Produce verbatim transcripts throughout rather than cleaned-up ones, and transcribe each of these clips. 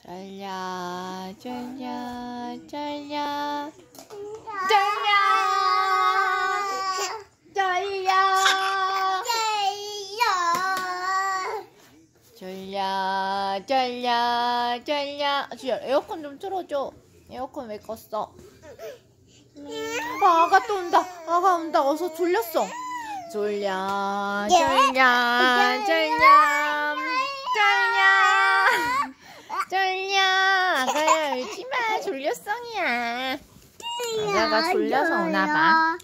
쫄려 쫄려 쫄려 쫄려 쫄려 쫄려 쫄려 쫄려 주야 에어컨 좀 틀어줘. 에어컨 왜 껐어? 아, 아가 또 온다. 아가 온다. 어서 졸렸어. 졸려 졸려 졸려 졸려 졸려. 아가야 울지마. 졸렸성이야. 아가가 졸려서 오나봐.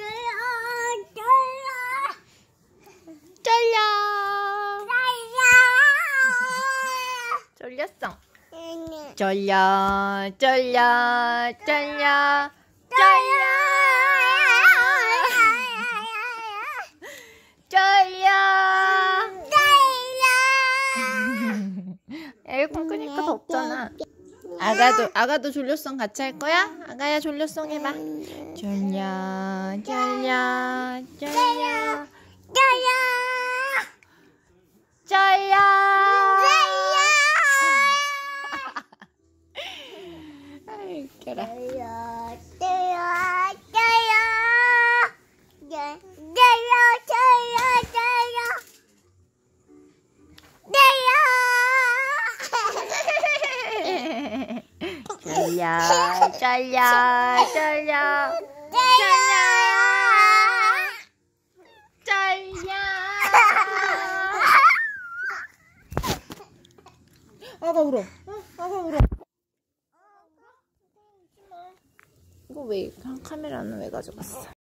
졸려 졸렸어. 졸려 졸려 졸려 졸려 졸려. 에어컨 끄니까 덥잖아. 아가도 아가도 졸려성 같이 할 거야? 아가야 졸려성 해봐. 졸려 졸려 졸려 졸려. 아이 웃겨라. 졸려 졸려 졸려 졸려 졸려. 아가 울어. 어? 아가 울어. 이거 왜 카메라는 왜 가져갔어?